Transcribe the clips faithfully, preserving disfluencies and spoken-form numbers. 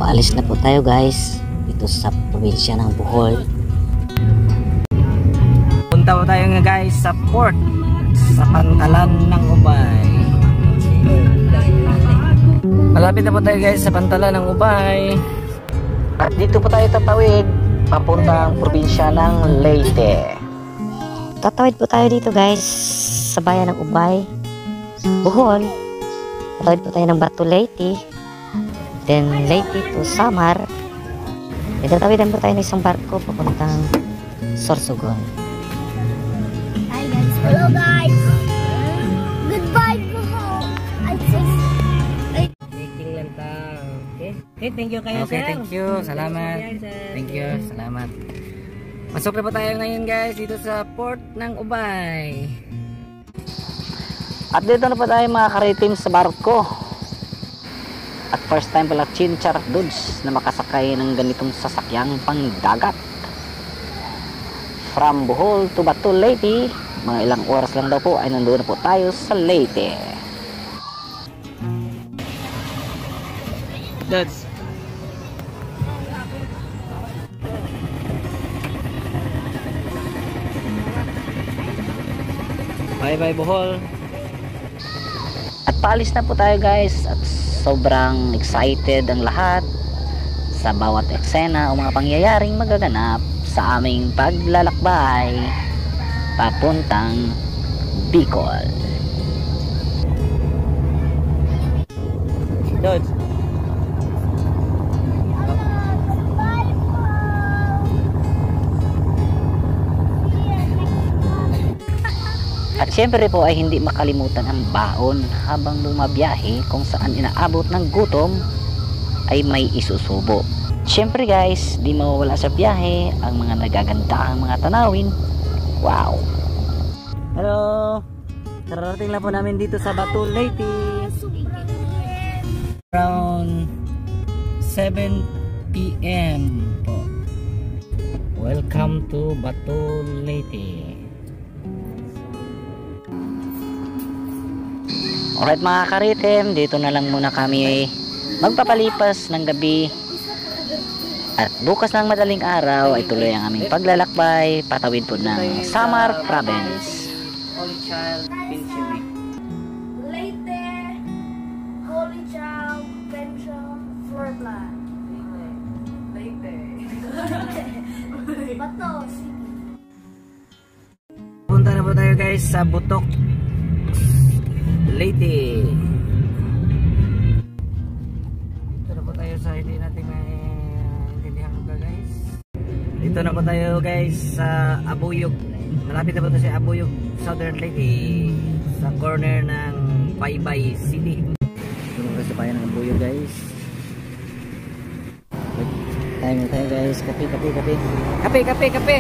Paalis na po tayo guys dito sa probinsya ng Bohol. Punta po tayo nga guys sa port sa Pantalan ng Ubay. Malapit na po tayo guys sa Pantalan ng Ubay. At dito po tayo tatawid papuntang probinsya ng Leyte. Tatawid po tayo dito guys sa bayan ng Ubay, Bohol. Tatawid po tayo ng Batu Leyte, then Leyte to Samar. Then tatawidan po tayo ng isang barko papuntang Sorsogon. Hi guys, hello guys. Goodbye Bohol. I just Making lang tayo. Okay? Okay, thank you kayo okay, sir. Thank you. Salamat. Thank you. Salamat. Masok na po tayo ngayon guys dito sa port ng Ubay. At dito na po tayo mga karitim sa barko. At first time pala Chinchar Dudes na makasakay ng ganitong sasakyang pangdagat. From Bohol to Batu Leyte, mga ilang oras lang daw po ay nandoon na po tayo sa Leyte. Dudes. Bye bye Bohol. At paalis na po tayo guys at sobrang excited ang lahat sa bawat eksena o mga pangyayaring magaganap sa aming paglalakbay papuntang Bicol. Dodge. At syempre po ay hindi makalimutan ang baon habang bumabiyahe, kung saan inaabot ng gutom ay may isusubo. Syempre guys, di mawawala sa biyahe ang mga nagagandahang mga tanawin. Wow! Hello! Kararating lang po namin dito sa Batu Leyte. Around seven p m po. Welcome to Batu Leyte. Alright mga karitem, dito na lang muna kami magpapalipas ng gabi. At bukas ng madaling araw ay tuloy ang aming paglalakbay patawid po ng Samar Province. Holy Child Pension. Leyte, Holy Child Pension Floorplan. Leyte. Bato City. Punta na po tayo guys sa Butok Leyte. Dito na po tayo sa hindi natin maintindihan ka guys. Dito na po tayo guys sa Abuyog. Malapit na po tayo sa Abuyog, Southern Leyte, sa corner ng Baybay City. Dito na po sa bayan ng Abuyog guys. Tayo na tayo guys. Kape, kape, kape. Kape, kape, kape.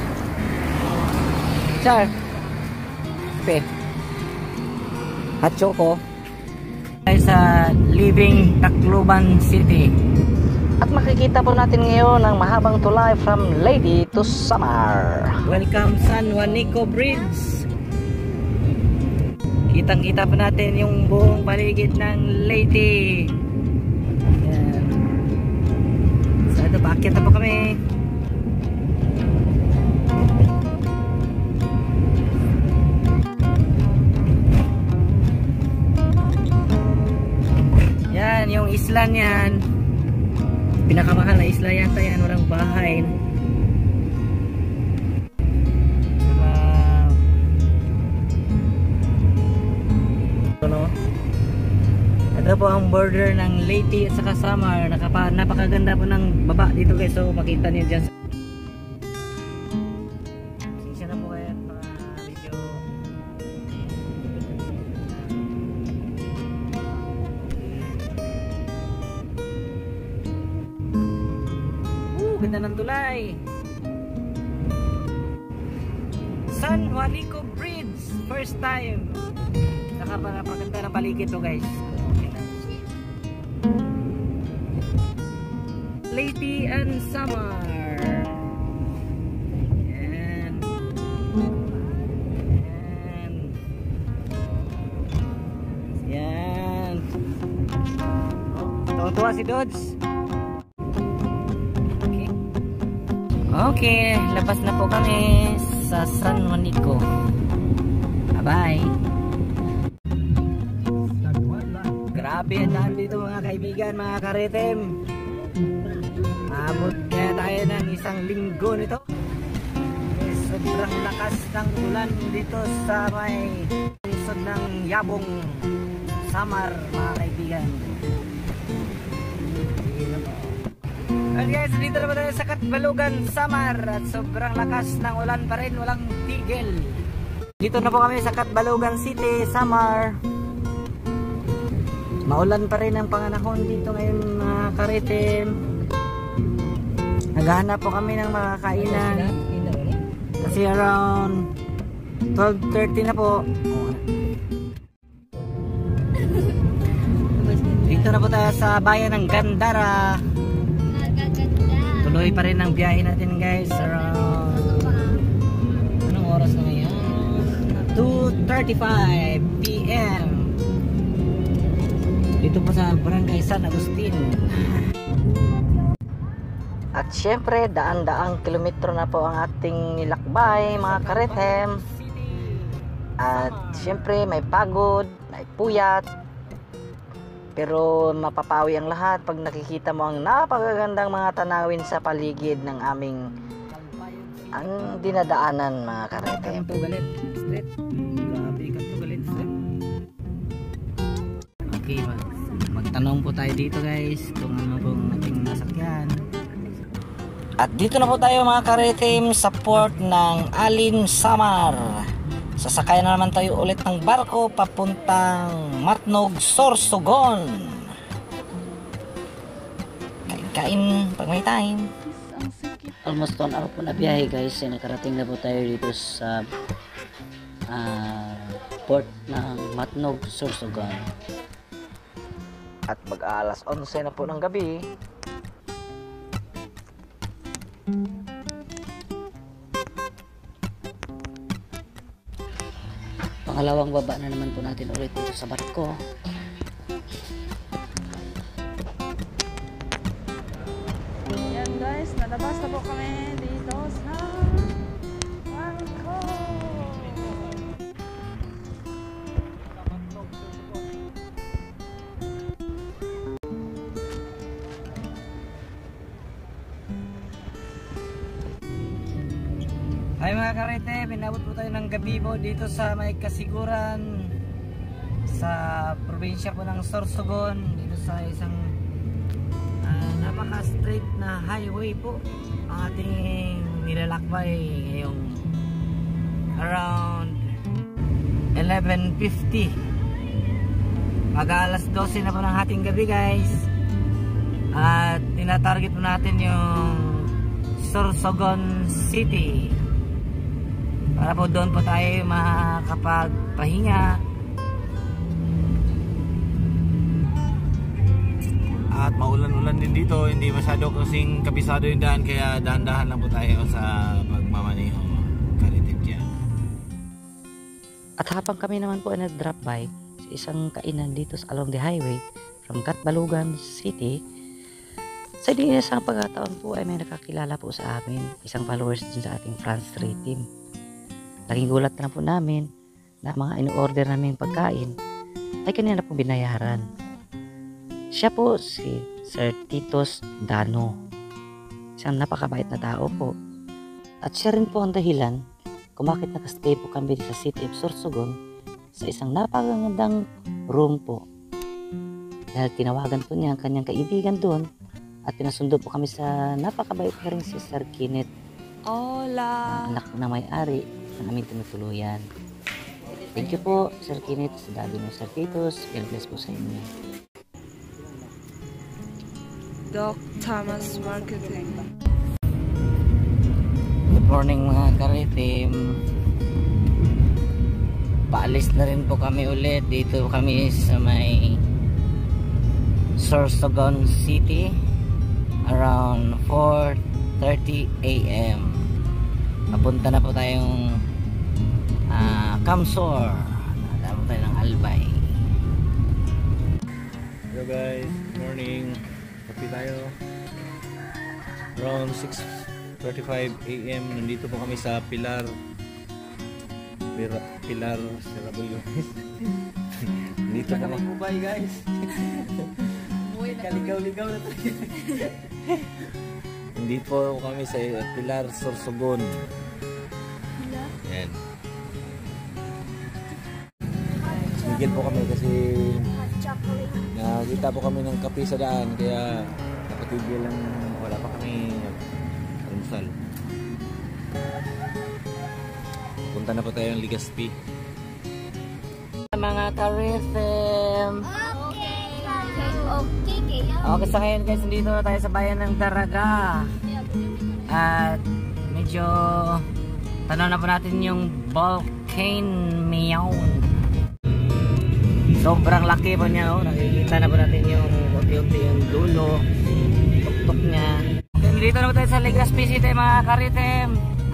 Char. Kape. At choco ay sa Living Tacloban City. At makikita po natin ngayon ang mahabang tulay from Leyte to Samar. Welcome San Juanico Bridge. Kitang kita po natin yung buong paligid ng Leyte. Yan. So ito, paakyat na po kami. Yung isla niyan, pinakamahal na isla yata yan, walang bahay. Uh, ano? Ito po ang border ng Leyte at saka Samar. Nakapa, napakaganda po ng baba dito guys, so makita niyo dyan. Sisya na po kayo at mga video. Ganda ng tulay. San Juanico Bridge, first time. Nakapaganda ng paligid to guys. Leyte and Samar. Yan. Yan. Yan. Tuwa si Dodge. Okay, labas na po kami sa San Juanico. Bye-bye. Grabe ang daan dito mga kaibigan, mga karitem. Abot kaya tayo ng isang linggo nito. Eh, sobrang lakas ng ulan dito sa may isod ng Yabong, Samar, mga kaibigan. And guys, dito na ba tayo sa Katbalugan, Samar, at sobrang lakas ng ulan pa rin, walang tigil. Dito na po kami sa Katbalugan City, Samar. Maulan pa rin ang panganahon dito ngayon mga karitem. Naghahanap po kami ng mga kainan kasi around twelve thirty na po. Dito na po tayo sa bayan ng Gandara. Tuloy pa rin ang biyahe natin guys. Around anong oras na ngayon? two thirty-five p m Dito po sa Barangay San Agustin. At syempre, daan-daang kilometro na po ang ating nilakbay mga karitem. At syempre, may pagod, may puyat. Pero mapapawi ang lahat pag nakikita mo ang napakagandang mga tanawin sa paligid ng aming ang dinadaanan mga karitem. Okay, mag magtanong po tayo dito guys kung ano pong ating nasakyan. At dito na po tayo mga karitem sa port ng Alin, Samar. Sasakay na naman tayo ulit ng barko papuntang Matnog, Sorsogon. Kain-kain pag may time. Almost one hour po na biyahe guys. E, nakarating na po tayo dito sa uh, port ng Matnog, Sorsogon. At mag-alas onse na po ng gabi. Pangalawang baba na naman po natin ulit dito sa barko. Yan guys, nalabas na po kami dito sa barko. Hi mga karete, pinabot po tayo ng gabi po dito sa may Kasiguran sa probinsya po ng Sorsogon, dito sa isang uh, napaka straight na highway po ang ating nilalakbay ngayong around eleven fifty. Mag alas dose na po ng hating gabi guys, at tinatarget po natin yung Sorsogon City para po doon po tayo makakapagpahinga at maulan-ulan din dito, hindi masyado kasing kabisado yung daan, kaya dahan-dahan lang po tayo sa pagmamaneho karitip dyan. At habang kami naman po ay nag-drop by sa isang kainan dito sa along the highway from Katbalugan City, sa din isang pagkataon po ay may nakakilala po sa amin, isang followers din sa ating France three team. Laging gulat na po namin na mga in-order namin pagkain ay kanina po binayaran. Siya po si Sir Titos Dano, isang napakabait na tao po. At siya rin po ang dahilan kung bakit nakastay po kami sa City of Sorsogon sa isang napakagandang room po. Dahil tinawagan po niya ang kanyang kaibigan doon at pinasundo po kami sa napakabait na rin si Sir Kenneth, Hola! anak na may-ari ng aming tinutuluyan. Thank you po Sir Kenneth, sa daddy mo Sir Titos. God bless po sa inyo. Doc Thomas Marketing. Good morning mga karitim. Paalis na rin po kami ulit. Dito kami sa may Sorsogon City around four thirty a m Papunta na po tayong uh, Kamsor. Nadaan po tayo ng Albay. Hello guys, good morning. Happy tayo. Around six thirty-five A M Nandito po kami sa Pilar Pilar, Pilar Serabuyo. Nandito po kami Mubay guys. Kaligaw-ligaw na tayo. Nandito po kami sa Pilar Sorsogon. Yan. Miguel po kami kasi nakita po kami ng kape sa daan kaya nakatigil lang, wala pa kami almusal. Punta na po tayo ng Legazpi. Mga ka-rhythm. Okay. Okay, kayo. Okay, sa ngayon guys, nandito na tayo sa bayan ng Daraga. At medyo tanaw na po natin yung volcano Meown. Sobrang laki po niya, oh. Nakikita na po natin yung unti-unti yung dulo, tuktok niya. Okay, nandito na po tayo sa Legazpi City mga ka-rhythm.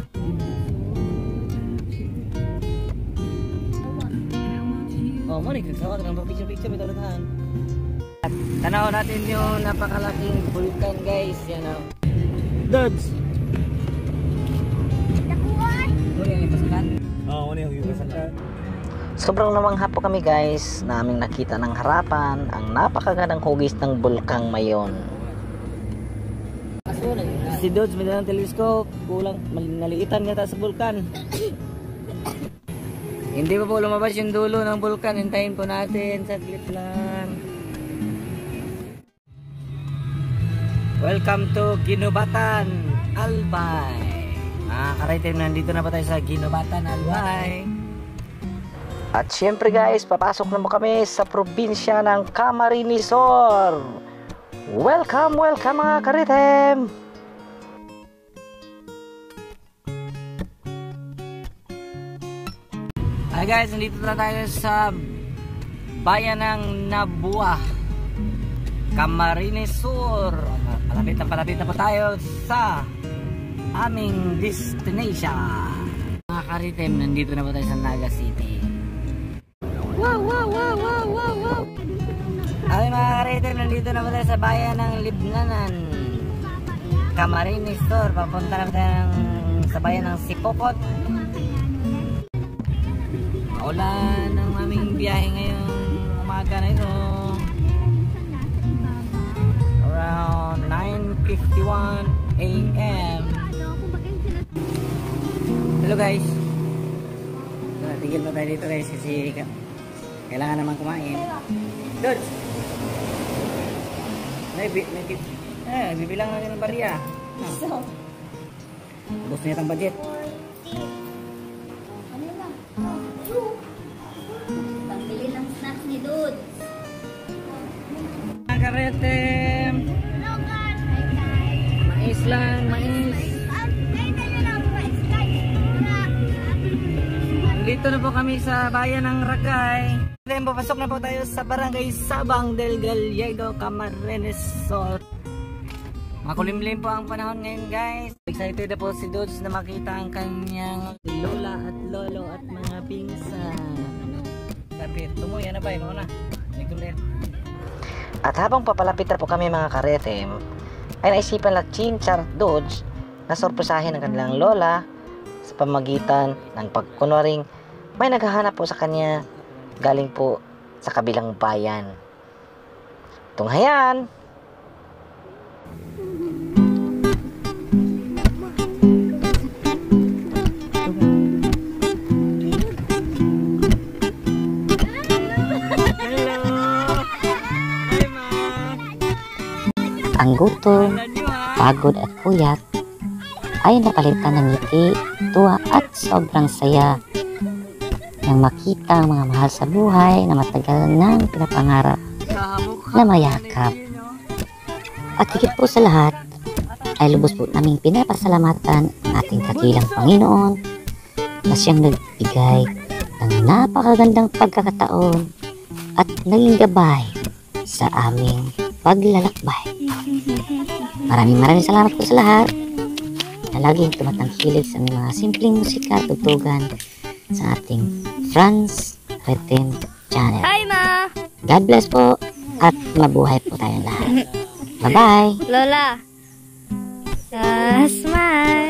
Oh, mo ni kagsawa ng picture-picture bitaw tahan. At tanaw natin yung napakalaking vulkan guys, yan oh. Dudes. Nakuha. Muli ang ipasakan. Oo, ano yung ipasakan? Sobrang namangha po kami guys, naming nakita ng harapan ang napakagandang hugis ng bulkang Mayon. Si Dudes may dalang telescope, kulang naliitan nga sa bulkan. Hindi pa po lumabas yung dulo ng bulkan, hintayin po natin, saglit lang. Welcome to Ginubatan, Albay. Ah, karaitin, nandito na pa tayo sa Ginubatan, Albay. At syempre guys, papasok na mo kami sa probinsya ng Camarines Sur. Welcome, welcome mga karitem! Hi guys, nandito na tayo sa bayan ng Nabua, Camarines Sur. Palapit na palapit na po tayo sa aming destination. Mga karitem, nandito na po tayo sa Naga City. Wow, wow, wow, wow, wow, wow. Ay mga ka-raider, nandito na po tayo sa bayan ng Libnanan, Camarines Sur. Papunta na tayo ng, sa bayan ng Sipopot. Maulan ang aming biyahe ngayong umaga na ito. Around nine fifty-one A M Hello guys. Tigil na tayo dito guys kasi kailangan naman kumain. Dudes! May bit, may bit. Eh, bibilang natin ng barya. No. Ubus na itang budget. Ano lang? Pambili ng snacks ni Dude. Mga karetem! Hello guys! Hi guys! Mais lang, mais. Dito na po kami sa bayan ng Ragay. Then papasok na po tayo sa barangay Sabang del Gallego, Camarines Sur. Makulimlim po ang panahon ngayon guys. Excited na po si Dudes na makita ang kanyang lola at lolo at mga pinsan. Lapit, tumuya na ba yun muna? At habang papalapit na po kami mga karetem, ay naisipan lang Chinchar at Dudes na sorpresahin ang kanilang lola sa pamagitan ng pagkunwaring may naghahanap po sa kanya galing po sa kabilang bayan. Tunghayan! Hello! Hi ma! Ang gutom, pagod at puyat ay napalitan ng ngiti, tuwa at sobrang saya nang makita ang mga mahal sa buhay na matagal nang pinapangarap na mayakap. At higit po sa lahat ay lubos po naming pinapasalamatan ang ating kakilang Panginoon na siyang nagbigay ng napakagandang pagkakataon at naging gabay sa aming paglalakbay. Maraming maraming salamat po sa lahat na laging tumatangkilik sa aming mga simpleng musika at tugtugan sa ating Franz Rhythm Channel. Hi ma! God bless po at mabuhay po tayong lahat. Bye-bye! Lola! Uh, smile!